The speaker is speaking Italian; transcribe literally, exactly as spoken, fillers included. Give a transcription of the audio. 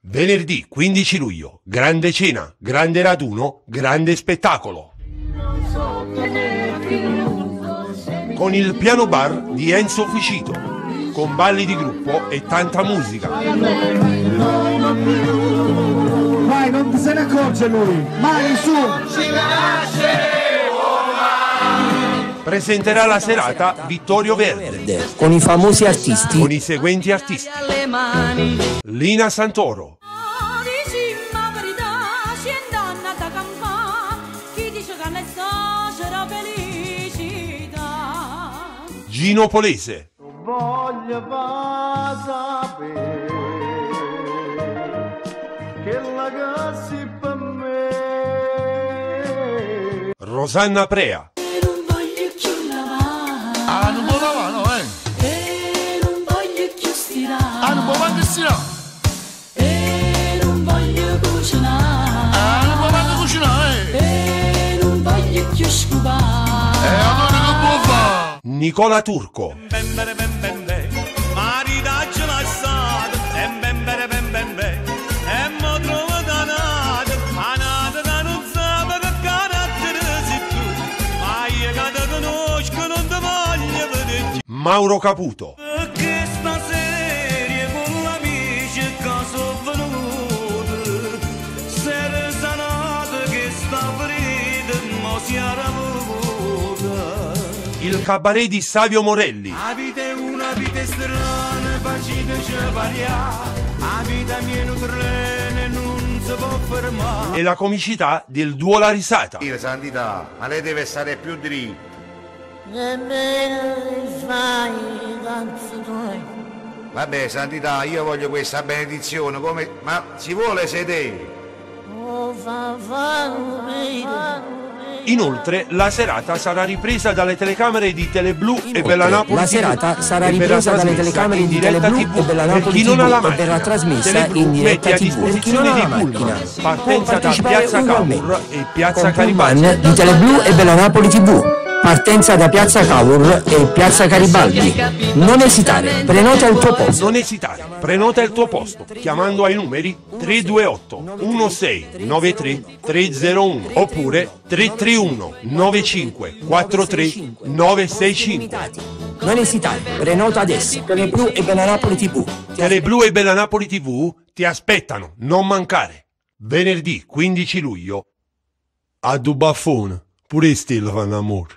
Venerdì quindici luglio, grande cena, grande raduno, grande spettacolo. Con il piano bar di Enzo Fucito, con balli di gruppo e tanta musica. Vai, non se ne accorge lui, mani su! Presenterà la serata Vittorio Verde, con i famosi artisti, con i seguenti artisti: Lina Santoro, Gino Polese, voglio sapere che la gassi per me. Rosanna Prea, ah, non può lavare, no, eh? E non voglio più stirare. Ah, non può manco stirare. E non voglio cucinare. Ah, non può manco cucinare, eh? E non voglio più scopare. E allora che può fare? Nicola Turco, Ben bene ben ben ben, maritaggio lasciato, e ben bene ben ben ben, e mo trovo danato, anata da non sape che carattere sei tu, ma io che te conosco non ti voglio vedere. Mauro Caputo, Perché stasera con l'amici che sono venuti, sera sanata che sta ferita, mo si era avuta. il cabaret di Savio Morelli, Avete una vita strana, facite variare, la vita mia nutrene non si può fermare. e la comicità del duo La Risata. Dire santità, ma lei deve stare più dritto. Vabbè, santità, io voglio questa benedizione, come... ma si vuole sedere? Inoltre la serata sarà ripresa dalle telecamere di Teleblu e Bella Napoli la T V, serata sarà e verrà ripresa dalle trasmessa telecamere in di diretta Teleblu T V. e Bella Per Napoli chi non ha la T V e verrà macchina, trasmessa Teleblu in mette diretta a T V. Per chi non disposizione ha dei la pullman, macchina partenza può da partecipare Piazza ugualmente Cavour e Piazza con Garibaldi. pullman di Teleblu e Bella Napoli T V. Partenza da Piazza Cavour e Piazza Garibaldi. Non esitare, prenota il tuo posto. Non esitare, prenota il tuo posto chiamando ai numeri tre due otto uno sei nove tre tre zero uno oppure tre tre uno nove cinque quattro tre nove sei cinque. Non esitare, prenota adesso. Teleblu e Bella Napoli T V. Teleblu e Bella Napoli T V ti aspettano, non mancare. Venerdì quindici luglio a Dubaffone, pure i stelle fanno amore.